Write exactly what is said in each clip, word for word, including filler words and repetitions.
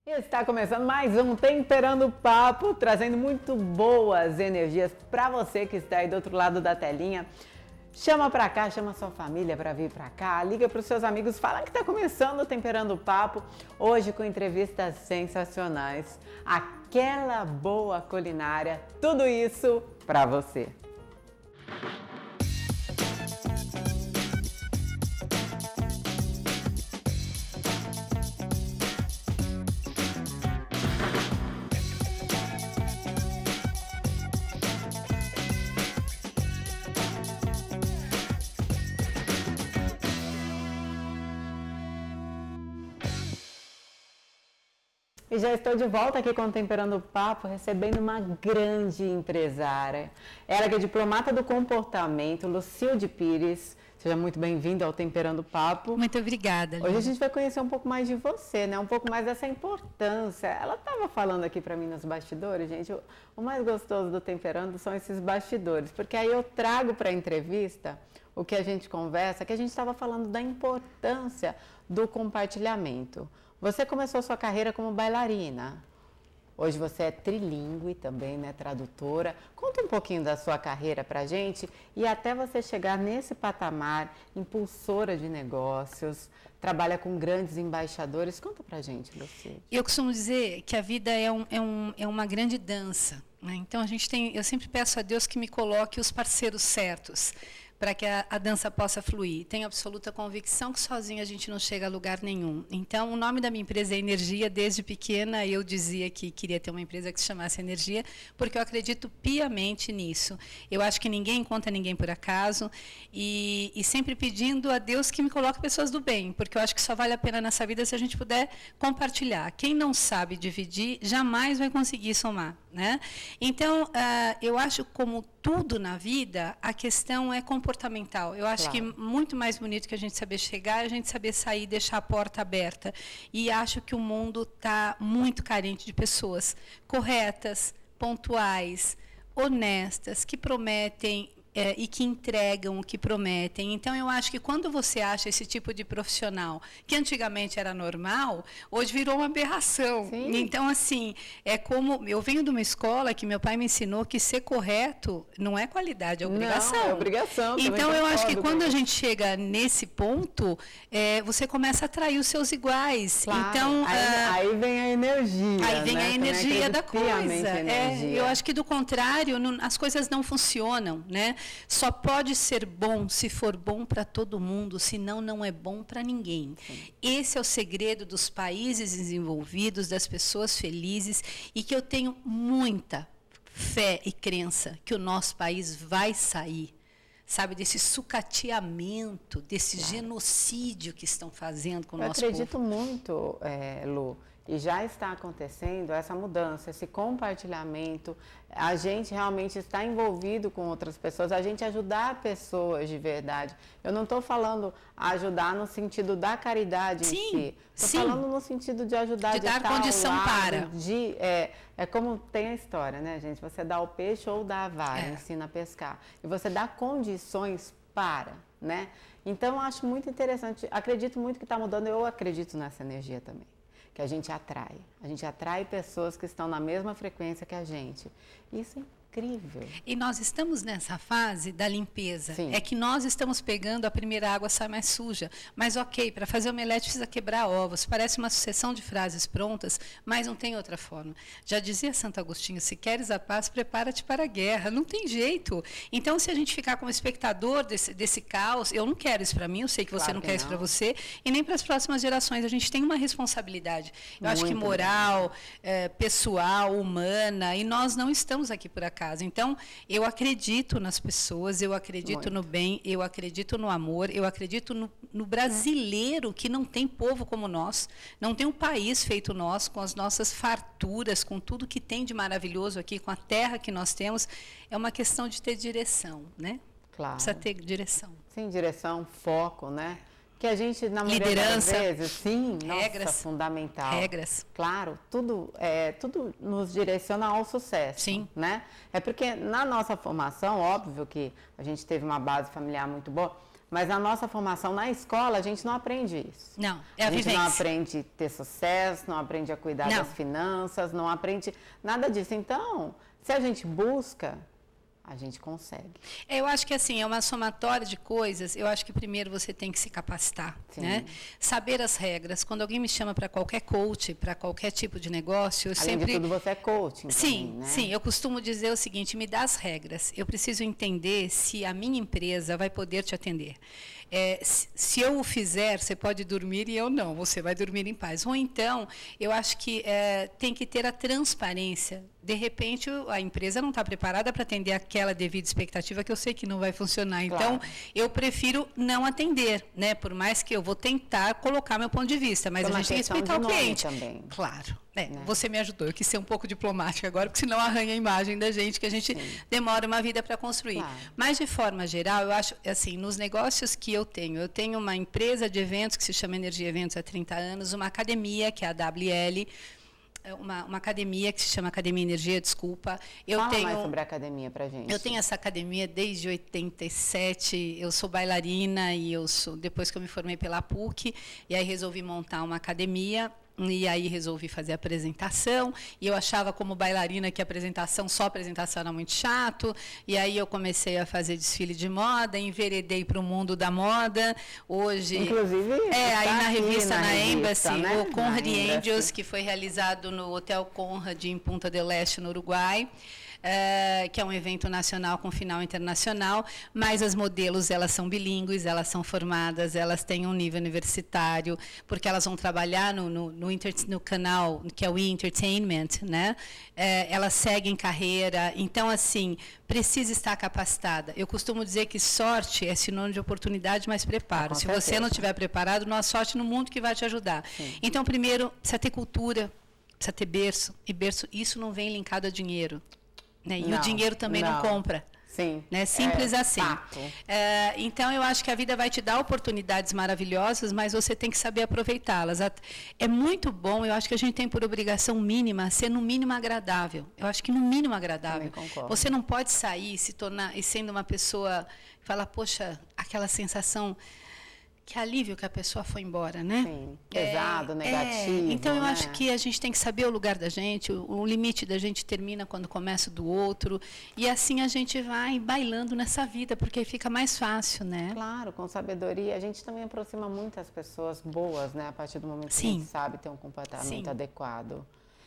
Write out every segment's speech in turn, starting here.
Está começando mais um Temperando o Papo, trazendo muito boas energias para você que está aí do outro lado da telinha. Chama pra cá, chama sua família para vir pra cá, liga para os seus amigos, fala que está começando o Temperando o Papo, hoje com entrevistas sensacionais, aquela boa culinária, tudo isso para você. E já estou de volta aqui com o Temperando o Papo, recebendo uma grande empresária. Ela que é diplomata do comportamento, Lucilde Pires. Seja muito bem-vinda ao Temperando o Papo. Muito obrigada, Lívia. Hoje a gente vai conhecer um pouco mais de você, né? Um pouco mais dessa importância. Ela estava falando aqui para mim nos bastidores, gente, o, o mais gostoso do Temperando são esses bastidores, porque aí eu trago para a entrevista o que a gente conversa, que a gente estava falando da importância do compartilhamento. Você começou sua carreira como bailarina. Hoje você é trilíngue também, né, tradutora. Conta um pouquinho da sua carreira pra gente e até você chegar nesse patamar, impulsora de negócios, trabalha com grandes embaixadores. Conta pra gente, Lucilde. Eu costumo dizer que a vida é, um, é, um, é uma grande dança, né? Então a gente tem, eu sempre peço a Deus que me coloque os parceiros certos, para que a, a dança possa fluir. Tenho absoluta convicção que sozinha a gente não chega a lugar nenhum. Então, o nome da minha empresa é Energia. Desde pequena, eu dizia que queria ter uma empresa que se chamasse Energia, porque eu acredito piamente nisso. Eu acho que ninguém encontra ninguém por acaso, e, e sempre pedindo a Deus que me coloque pessoas do bem, porque eu acho que só vale a pena nessa vida se a gente puder compartilhar. Quem não sabe dividir, jamais vai conseguir somar, né? Então, uh, eu acho, como tudo na vida, a questão é comportamental. Eu acho claro. que muito mais bonito que a gente saber chegar, é a gente saber sair e deixar a porta aberta. E acho que o mundo está muito carente de pessoas corretas, pontuais, honestas, que prometem É, e que entregam o que prometem. Então, eu acho que quando você acha esse tipo de profissional, que antigamente era normal, hoje virou uma aberração. Sim. Então, assim, é como... Eu venho de uma escola que meu pai me ensinou que ser correto não é qualidade, é obrigação. Não, é obrigação. Então, eu acho que quando a gente chega nesse ponto, é, você começa a atrair os seus iguais. Claro. Então, aí, ah, aí vem a energia. Aí vem né? a energia da coisa. É, eu acho que, do contrário, não, as coisas não funcionam, né? Só pode ser bom se for bom para todo mundo, senão não é bom para ninguém. Sim. Esse é o segredo dos países desenvolvidos, das pessoas felizes, e que eu tenho muita fé e crença que o nosso país vai sair, sabe, desse sucateamento, desse claro. genocídio que estão fazendo com o eu nosso povo. Eu acredito muito, é, Lu, e já está acontecendo essa mudança, esse compartilhamento, a gente realmente está envolvido com outras pessoas, a gente ajudar pessoas de verdade. Eu não estou falando ajudar no sentido da caridade sim, em si, estou falando no sentido de ajudar, de, de dar estar condição ao lado, para. De, é, é como tem a história, né, gente? Você dá o peixe ou dá a vara, é. ensina a pescar. E você dá condições para, né? Então, eu acho muito interessante, acredito muito que está mudando, eu acredito nessa energia também. Que a gente atrai. A gente atrai pessoas que estão na mesma frequência que a gente. Isso é incrível. E nós estamos nessa fase da limpeza. Sim. É que nós estamos pegando, a primeira água sai mais suja. Mas ok, para fazer omelete precisa quebrar ovos. Parece uma sucessão de frases prontas, mas não tem outra forma. Já dizia Santo Agostinho, se queres a paz, prepara-te para a guerra. Não tem jeito. Então, se a gente ficar como espectador desse, desse caos, eu não quero isso para mim, eu sei que você claro não que quer não. isso para você, e nem para as próximas gerações. A gente tem uma responsabilidade. Eu Muito acho que moral, é, pessoal, humana, e nós não estamos aqui por acaso. Então, eu acredito nas pessoas, eu acredito Muito. no bem, eu acredito no amor, eu acredito no, no brasileiro, que não tem povo como nós, não tem um país feito nós, com as nossas farturas, com tudo que tem de maravilhoso aqui, com a terra que nós temos. É uma questão de ter direção, né? Claro. Precisa ter direção. Sim, direção, foco, né? Que a gente, na maioria Liderança, das vezes, sim, regras, nossa, fundamental. Regras. Claro, tudo, é, tudo nos direciona ao sucesso. Sim. Né? É porque na nossa formação, óbvio que a gente teve uma base familiar muito boa, Mas na nossa formação na escola, a gente não aprende isso. Não, é a, a gente vivência. não aprende a ter sucesso, não aprende a cuidar não. das finanças, não aprende nada disso. Então, se a gente busca, a gente consegue. Eu acho que assim, é uma somatória de coisas. Eu acho que primeiro você tem que se capacitar, né? Saber as regras. Quando alguém me chama para qualquer coach, para qualquer tipo de negócio, eu Além sempre... de tudo, você é coaching. Sim, também, né? sim. Eu costumo dizer o seguinte, me dá as regras. Eu preciso entender se a minha empresa vai poder te atender. É, se, se eu o fizer, você pode dormir e eu não, você vai dormir em paz. Ou então, eu acho que é, tem que ter a transparência. De repente, a empresa não está preparada para atender aquela devida expectativa que eu sei que não vai funcionar. Então, Claro. eu prefiro não atender, né? Por mais que eu vou tentar colocar meu ponto de vista, mas Foi a uma gente tem que questão respeitar de o nome cliente. também. Claro. É, Né? Você me ajudou. Eu quis ser um pouco diplomática agora, porque senão arranha a imagem da gente, que a gente Sim. demora uma vida para construir. Claro. Mas, de forma geral, eu acho, assim, nos negócios que eu tenho, eu tenho uma empresa de eventos que se chama Energia Eventos há trinta anos, uma academia, que é a W L, uma, uma academia que se chama Academia Energia, desculpa. Eu Fala tenho, mais sobre a academia pra gente. Eu tenho essa academia desde oitenta e sete, eu sou bailarina e eu sou, depois que eu me formei pela P U C, e aí resolvi montar uma academia. E aí resolvi fazer a apresentação, e eu achava como bailarina que a apresentação, só a apresentação era muito chato, e aí eu comecei a fazer desfile de moda, enveredei para o mundo da moda, hoje... Inclusive, é, aí na revista, na, na revista, Embassy, né? o Conrad na Angels, que foi realizado no Hotel Conrad, em Punta del Este, no Uruguai, Uh, que é um evento nacional com final internacional, mas as modelos, elas são bilíngues, elas são formadas, elas têm um nível universitário, porque elas vão trabalhar no, no, no, inter, no canal, que é o E-Entertainment, né? Uh, elas seguem carreira, então, assim, precisa estar capacitada. Eu costumo dizer que sorte é sinônimo de oportunidade, mas preparo. Ah, Se certeza. você não estiver preparado, não há sorte no mundo que vai te ajudar. Sim. Então, primeiro, precisa ter cultura, precisa ter berço, e berço, isso não vem linkado a dinheiro. Né? E não, o dinheiro também não, não compra. Sim. Né? Simples é, assim. É, então, eu acho que a vida vai te dar oportunidades maravilhosas, mas você tem que saber aproveitá-las. É muito bom, eu acho que a gente tem por obrigação mínima ser no mínimo agradável. Eu acho que no mínimo agradável. Você não pode sair se tornar, e sendo uma pessoa, falar, poxa, aquela sensação... Que alívio que a pessoa foi embora, né? Sim, pesado, é, negativo. É. Então, eu né? acho que a gente tem que saber o lugar da gente, o, o limite da gente termina quando começa o do outro, e assim a gente vai bailando nessa vida, porque fica mais fácil, né? Claro, com sabedoria. A gente também aproxima muitas pessoas boas, né? A partir do momento Sim. que a gente sabe ter um comportamento Sim. adequado.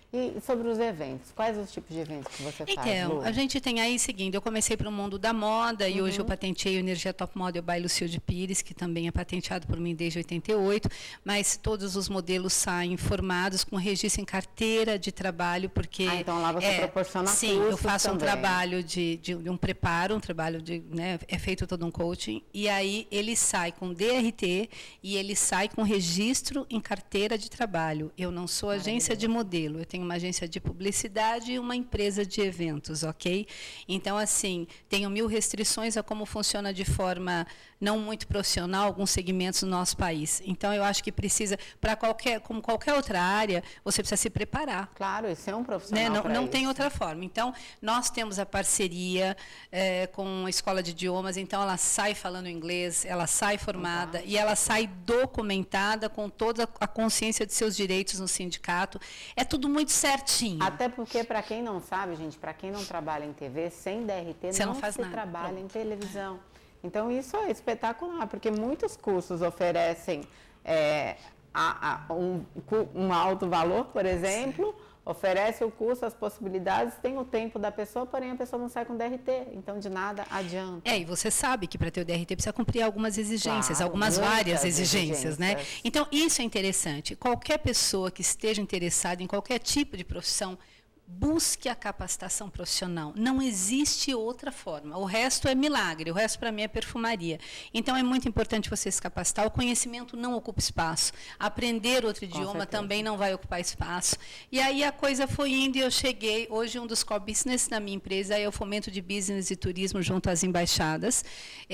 E sobre os eventos, quais os tipos de eventos que você faz, Então, Lu? a gente tem aí o seguinte, eu comecei para o mundo da moda e uhum. hoje eu patentei o Energia Top Model by Lucilde Pires, que também é patenteado por mim desde oitenta e oito, mas todos os modelos saem formados com registro em carteira de trabalho, porque... Ah, então lá você é, proporciona sim, cursos eu faço também. um trabalho de, de, de um preparo, um trabalho de... Né, é feito todo um coaching, e aí ele sai com D R T e ele sai com registro em carteira de trabalho. Eu não sou agência de modelo, eu tenho uma agência de publicidade, publicidade e uma empresa de eventos, ok? Então, assim, tenho mil restrições a como funciona de forma não muito profissional alguns segmentos no nosso país. Então, eu acho que precisa, para qualquer, como qualquer outra área, você precisa se preparar. Claro, isso é um profissional. Né? Não, não isso. tem outra forma. Então, nós temos a parceria é, com a Escola de Idiomas, então ela sai falando inglês, ela sai formada e ela sai documentada com toda a consciência de seus direitos no sindicato. É tudo muito certinho. Até porque, para quem não sabe, gente, para quem não trabalha em T V, sem D R T Você não, não faz se nada. trabalha Pronto. em televisão. Então, isso é espetacular, porque muitos cursos oferecem é, a, a, um, um alto valor, por exemplo, Sim. oferece o curso, as possibilidades, tem o tempo da pessoa, porém a pessoa não sai com D R T, então de nada adianta. É, e você sabe que para ter o D R T precisa cumprir algumas exigências, Claro, algumas várias exigências, exigências, né? Então, isso é interessante. Qualquer pessoa que esteja interessada em qualquer tipo de profissão, busque a capacitação profissional. Não existe outra forma. O resto é milagre, o resto para mim é perfumaria. Então é muito importante você se capacitar. O conhecimento não ocupa espaço. Aprender outro Com idioma certeza. também não vai ocupar espaço. E aí a coisa foi indo e eu cheguei. Hoje um dos core business da minha empresa é o fomento de business e turismo junto às embaixadas. É o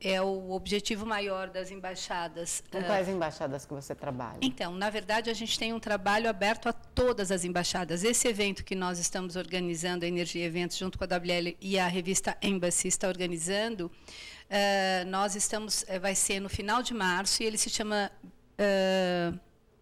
é o objetivo maior das embaixadas. Com quais embaixadas que você trabalha? Então, na verdade, a gente tem um trabalho aberto a todas as embaixadas. Esse evento que nós estamos organizando, a Energia Eventos, junto com a W L e a revista Embassy está organizando, uh, nós estamos, uh, vai ser no final de março, e ele se chama uh,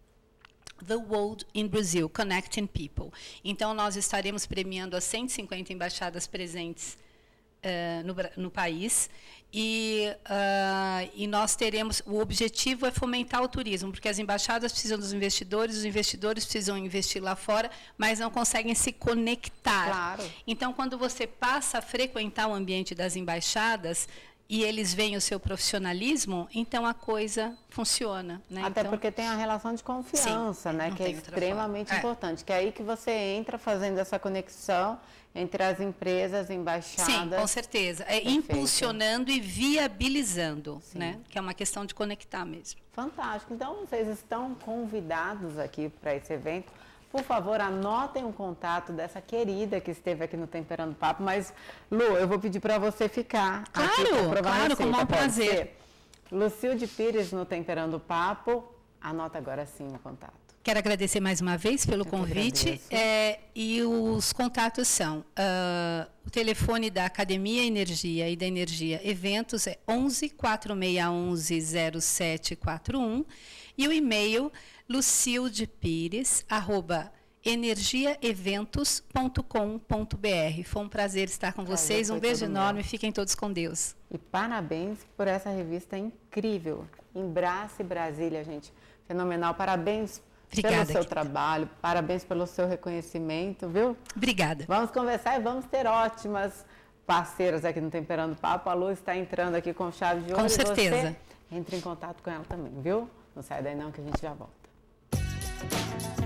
The World in Brazil, Connecting People. Então, nós estaremos premiando as cento e cinquenta embaixadas presentes uh, no, no país, e, uh, e nós teremos, o objetivo é fomentar o turismo, porque as embaixadas precisam dos investidores, os investidores precisam investir lá fora, mas não conseguem se conectar. Claro. Então, quando você passa a frequentar o ambiente das embaixadas, e eles veem o seu profissionalismo, então a coisa funciona. Né? Até então, porque tem a relação de confiança, sim, né? Que é extremamente importante. É. Que é aí que você entra fazendo essa conexão entre as empresas, embaixadas. Sim, com certeza. É impulsionando e viabilizando, né? Que é uma questão de conectar mesmo. Fantástico. Então, vocês estão convidados aqui para esse evento. Por favor, anotem o contato dessa querida que esteve aqui no Temperando Papo. Mas, Lu, eu vou pedir para você ficar claro, aqui para provar claro, receita. com o maior prazer. Ser. Lucilde Pires no Temperando Papo. Anota agora sim o contato. Quero agradecer mais uma vez pelo eu convite. É, e os contatos são, uh, o telefone da Academia Energia e da Energia Eventos é onze, quatro seis um, zero sete quatro um, e o e-mail lucildepires, arroba energiaeventos ponto com ponto br. Foi um prazer estar com prazer, vocês, um beijo enorme, meu. Fiquem todos com Deus. E parabéns por essa revista incrível, Embrace Brasília, gente, fenomenal, parabéns. Obrigada, pelo seu querida. Trabalho, parabéns pelo seu reconhecimento, viu? Obrigada. Vamos conversar e vamos ter ótimas parceiras aqui no Temperando Papo. A Lu está entrando aqui com chave de ouro. Com certeza. Você entre em contato com ela também, viu? Não sai daí não que a gente já volta.